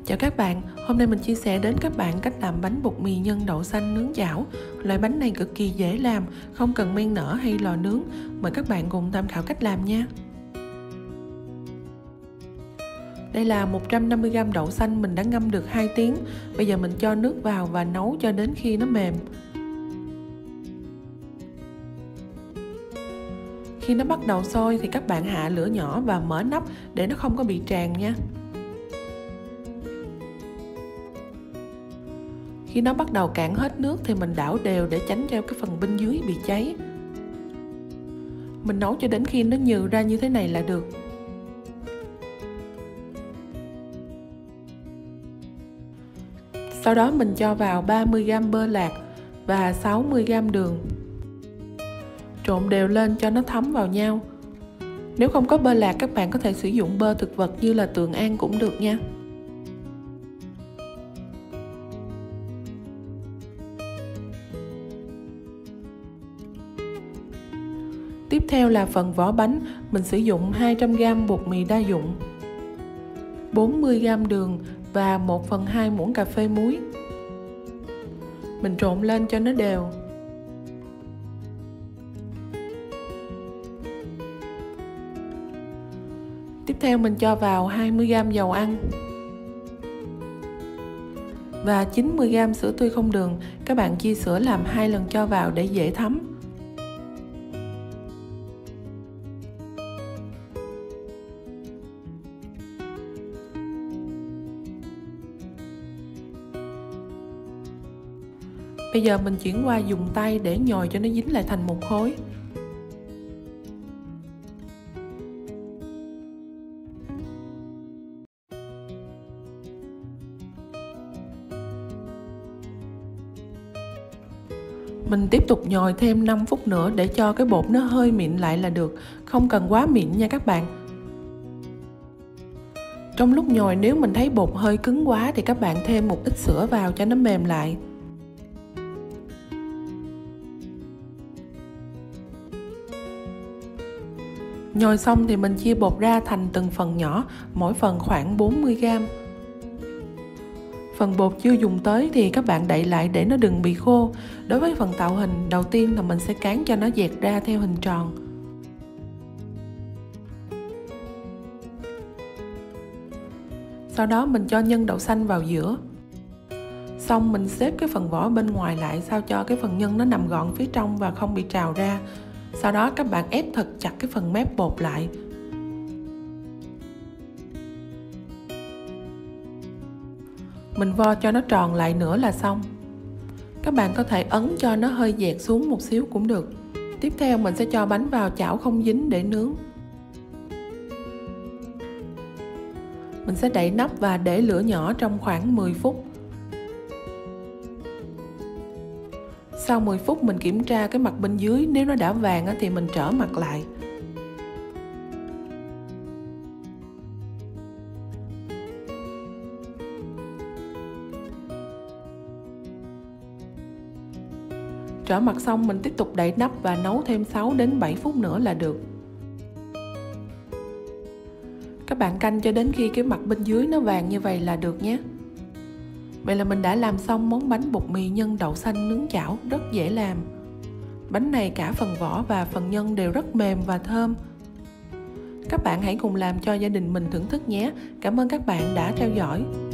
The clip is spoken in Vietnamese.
Chào các bạn, hôm nay mình chia sẻ đến các bạn cách làm bánh bột mì nhân đậu xanh nướng chảo. Loại bánh này cực kỳ dễ làm, không cần men nở hay lò nướng. Mời các bạn cùng tham khảo cách làm nha. Đây là 150g đậu xanh mình đã ngâm được 2 tiếng. Bây giờ mình cho nước vào và nấu cho đến khi nó mềm. Khi nó bắt đầu sôi thì các bạn hạ lửa nhỏ và mở nắp để nó không có bị tràn nha. Khi nó bắt đầu cạn hết nước thì mình đảo đều để tránh cho cái phần bên dưới bị cháy. Mình nấu cho đến khi nó nhừ ra như thế này là được. Sau đó mình cho vào 30g bơ lạc và 60g đường. Trộn đều lên cho nó thấm vào nhau. Nếu không có bơ lạc, các bạn có thể sử dụng bơ thực vật như là Tường An cũng được nha. Tiếp theo là phần vỏ bánh, mình sử dụng 200g bột mì đa dụng, 40g đường và 1/2 muỗng cà phê muối. Mình trộn lên cho nó đều. Tiếp theo mình cho vào 20g dầu ăn và 90g sữa tươi không đường. Các bạn chia sữa làm 2 lần cho vào để dễ thấm. Bây giờ mình chuyển qua dùng tay để nhồi cho nó dính lại thành một khối. Mình tiếp tục nhồi thêm 5 phút nữa để cho cái bột nó hơi mịn lại là được, không cần quá mịn nha các bạn. Trong lúc nhồi nếu mình thấy bột hơi cứng quá thì các bạn thêm một ít sữa vào cho nó mềm lại. Nhồi xong thì mình chia bột ra thành từng phần nhỏ, mỗi phần khoảng 40g. Phần bột chưa dùng tới thì các bạn đậy lại để nó đừng bị khô. Đối với phần tạo hình, đầu tiên là mình sẽ cán cho nó dẹt ra theo hình tròn. Sau đó mình cho nhân đậu xanh vào giữa. Xong mình xếp cái phần vỏ bên ngoài lại sao cho cái phần nhân nó nằm gọn phía trong và không bị trào ra. Sau đó các bạn ép thật chặt cái phần mép bột lại. Mình vo cho nó tròn lại nữa là xong. Các bạn có thể ấn cho nó hơi dẹt xuống một xíu cũng được. Tiếp theo mình sẽ cho bánh vào chảo không dính để nướng. Mình sẽ đậy nắp và để lửa nhỏ trong khoảng 10 phút. Sau 10 phút mình kiểm tra cái mặt bên dưới, nếu nó đã vàng thì mình trở mặt lại. Trở mặt xong mình tiếp tục đậy nắp và nấu thêm 6 đến 7 phút nữa là được. Các bạn canh cho đến khi cái mặt bên dưới nó vàng như vậy là được nhé. Vậy là mình đã làm xong món bánh bột mì nhân đậu xanh nướng chảo, rất dễ làm. Bánh này cả phần vỏ và phần nhân đều rất mềm và thơm. Các bạn hãy cùng làm cho gia đình mình thưởng thức nhé. Cảm ơn các bạn đã theo dõi.